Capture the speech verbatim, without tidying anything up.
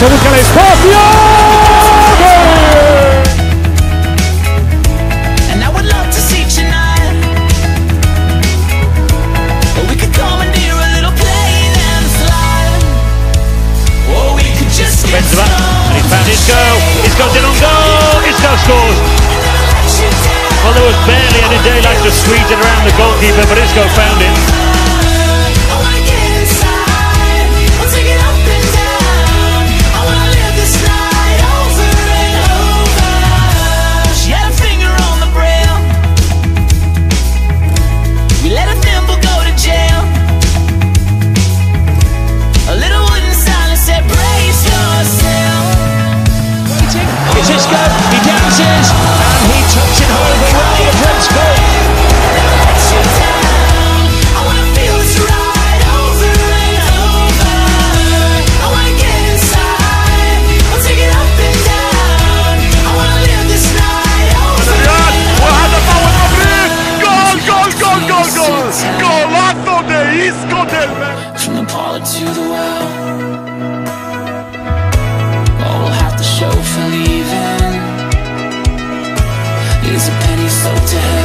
se busca el espacio. Benzema, and he's found Isco. Isco's in on goal. Isco scores. Well, there was barely any daylight to squeeze it around the goalkeeper, but Isco found it. It's Isco, he dances, and he tucks it home around the Prince goal. Golazo de Isco del From the parlor to the well, all we'll have to show for leaving is a penny soaked to hell.